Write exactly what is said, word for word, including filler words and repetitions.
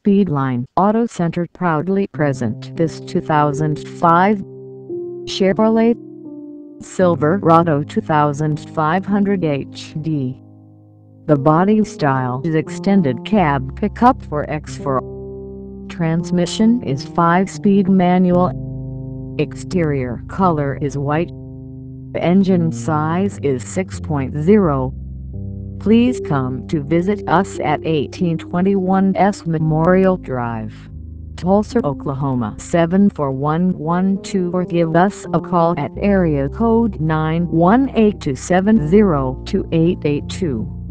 Speedline Auto Center proudly present this two thousand five Chevrolet Silverado twenty-five hundred H D. The body style is extended cab pickup for X four. Transmission is five-speed manual. Exterior color is white. Engine size is six point oh. Please come to visit us at eighteen twenty-one S Memorial Drive, Tulsa, Oklahoma seven four one one two, or give us a call at area code nine one eight, two seven zero, two eight eight two.